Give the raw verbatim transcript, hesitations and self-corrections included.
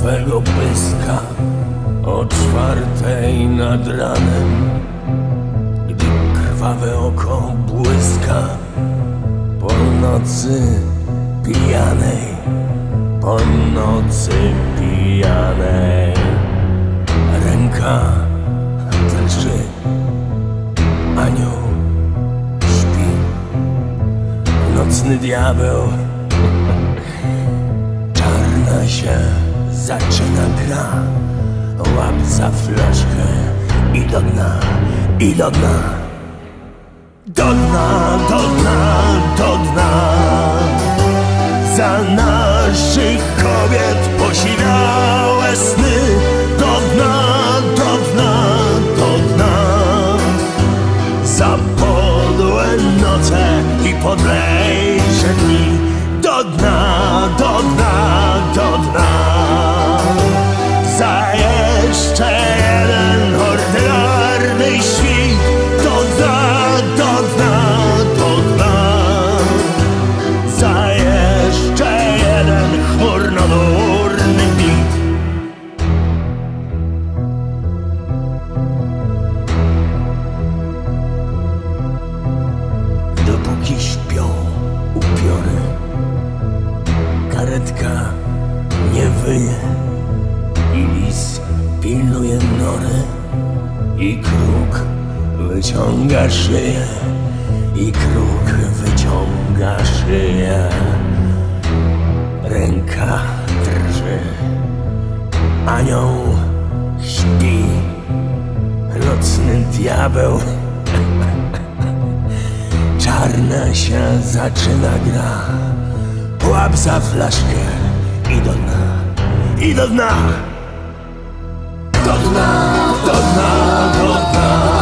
swego pyska o czwartej nad ranem, gdy krwawe oko błyska po nocy pijanej, po nocy pijanej. Ręka drży, anioł śpi, nocny diabeł czarna się zaczyna gra. Łap za flaszkę i do dna, i do dna, do dna, do dna, do dna. Za naszych kobiet posiwiałe sny, do dna, do dna, do dna. Za podłe noce i podlejsze dni, do dna, do dna, do dna. Za jeszcze jeden ordynarny świt, do dna, do dna, do dna. Za jeszcze jeden chmurno-durny bit. Dopóki śpią upiory, karetka nie wyje i lis pilnuje nory, i kruk wyciąga szyję, i kruk wyciąga szyję. Ręka drży, anioł śpi, nocny diabeł czarna się zaczyna gra. Łap za flaszkę i do dna, i do dna, do dna, do dna, do dna.